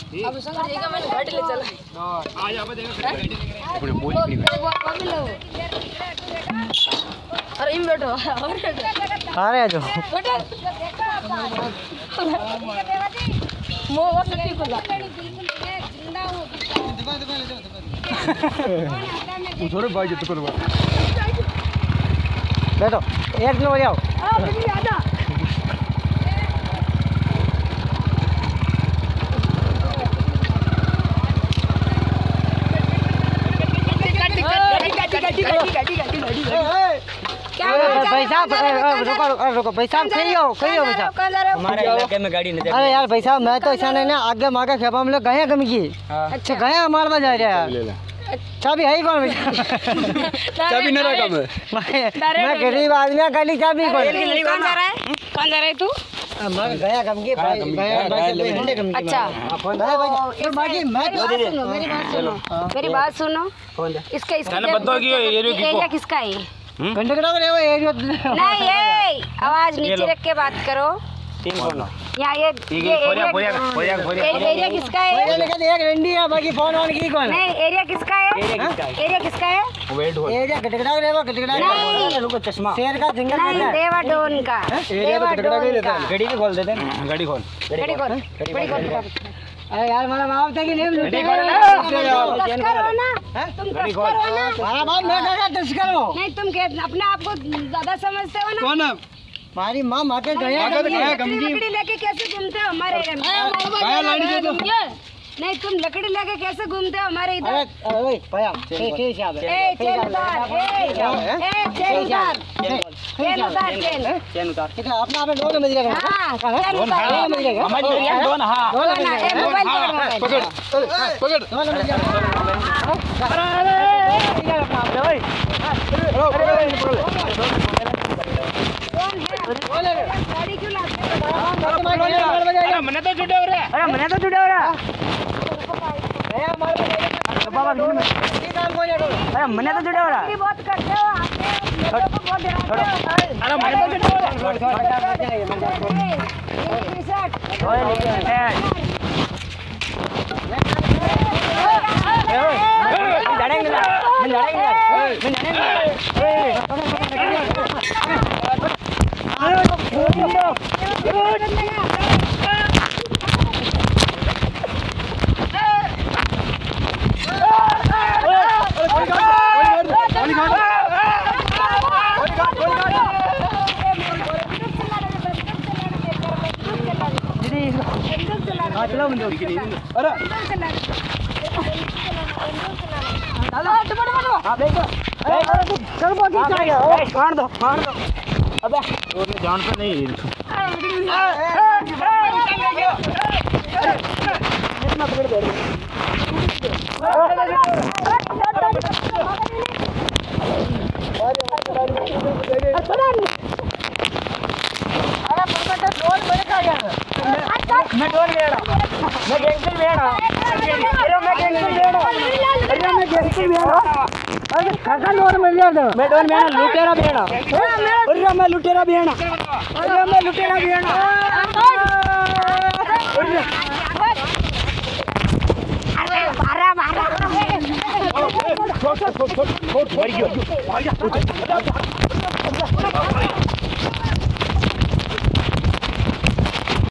अब संग देखा मैंने गाड़ी ले चला आज आप देखो अपने बोल लो अरे इन बैठो आ रहे जो मो वो सच्ची खुला थोड़े भाई जब तक बैठो एक किलो हो जाओ हां बेटी आजा रुको भाई साहब कहियो हमारे इलाके में गाड़ी नहीं। अरे यार भाई साहब मैं तो ऐसा नहीं ना आगे मांगा खेपा हम लोग गए कम की। अच्छा गए हमारे पास जा रहे हैं चाबी है ही कौन भैया चाबी मेरा काम है मैं गरीब आदमी गाड़ी चाबी कौन जा रहा है तू मैं गया कम की अच्छा मेरी बात सुनो इसका एरिया किसका है नहीं आवाज नीचे रख के बात करो यहाँ ये एरिया किसका है एक रंडी है बाकी फोन ऑन की कौन नहीं एरिया किसका है एरिया किसका है एरिया गटगड़ा चश्मा शेर का जंगल नहीं देवाडोन का देवाडोन का गाड़ी भी खोल देते हैं गाड़ी खोल अरे यार मेरा बाप था कि नहीं लूटे करो ना तुम तस्कर हो ना हमारा बाप मैं कहा तस्कर हो नहीं तुम अपने आप को ज्यादा समझते हो ना कौन है हमारी माँ माँ के गया लकड़ी लेके कैसे घूमते हो हमारे एरिया में नहीं तुम लकड़ी लेके कैसे घूमते हो हमारे इधर अरे भैया चेन उतार कितना अपना आपने दोनों में दिया पकड़ गाड़ी क्यों लाते मैंने तो जुड़े हो रहा अरे मैंने तो जुड़े हो रहा बहुत करते हो अरे मैंने तो जुड़े हो मार दो अबे जान पे नहीं मैं डोल बेड़ा मैं गैंगस्टर बेड़ा अरे काका लोर मिल गया मैं डोल बेड़ा लुटेरा बेड़ा अरे मैं लुटेरा बेड़ा अरे मैं लुटेरा बेड़ा मारा मारा छोड़